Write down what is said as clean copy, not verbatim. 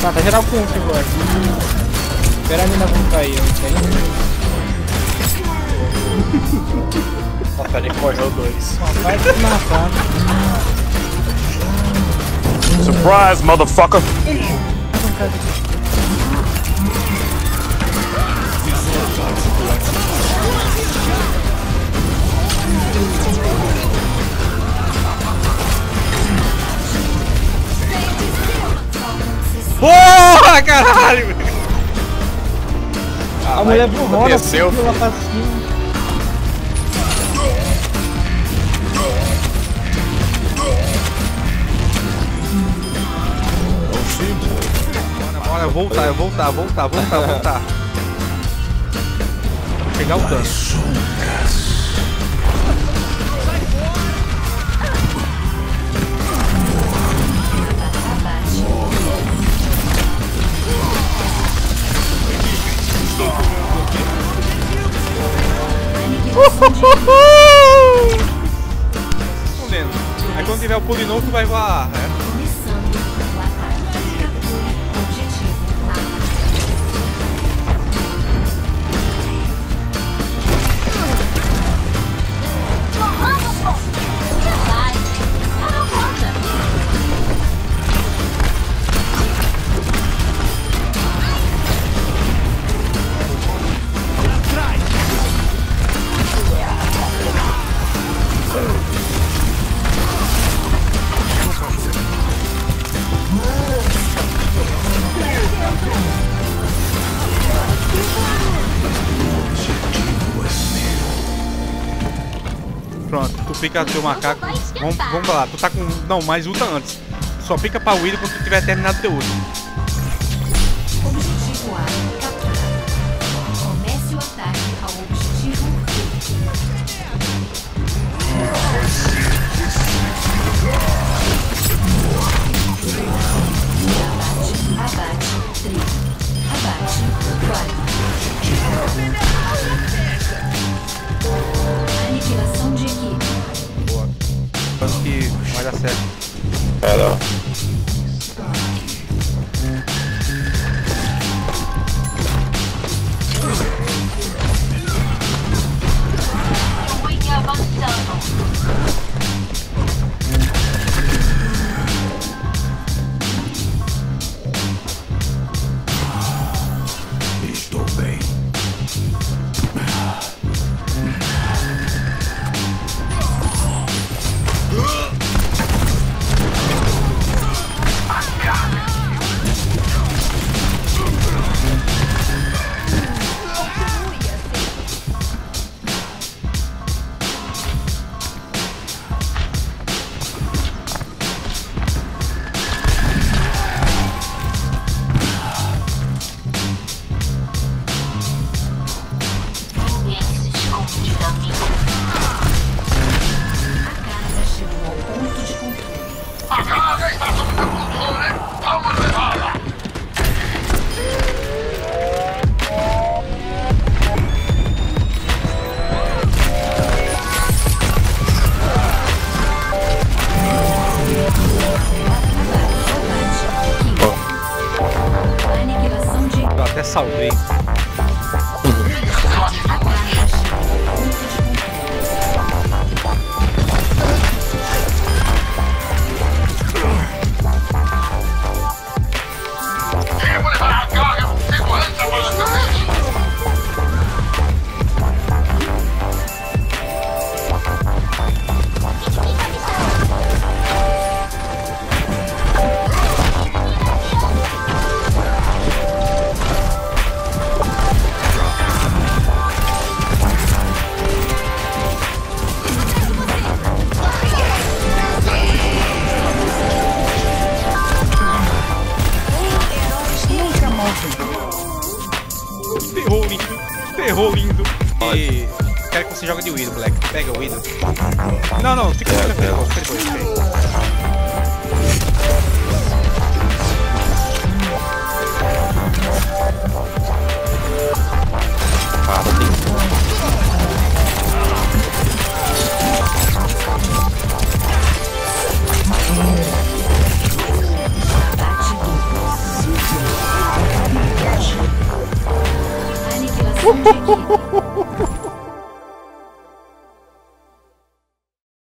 Tá geral com ult agora. Espera a mina voltar aí, ó. Nossa, ele correu 2. Vai te matar. Surprise, motherfucker! Porra, caralho! A mulher burrona desceu. Lá pra cima. Bora, voltar. Vou pegar o dano. Escondendo. Aí quando tiver o pulo de novo, tu vai voar, né? Pronto, tu pica teu macaco. Vamos lá, tu tá com. Não, mais ulta antes. Só pica pra Willy quando tu tiver terminado teu ult. Objetivo A capturado. Comece o ataque ao objetivo Abate 3. Abate 4. Aniquilação de equipe. Boa. Acho que vai dar certo. Hello. Estou bem. Eu até salvei. Terror lindo. E quero que você jogue de Widow, Black. Pega o Widow. Não, fica tranquilo. Formação de equipe.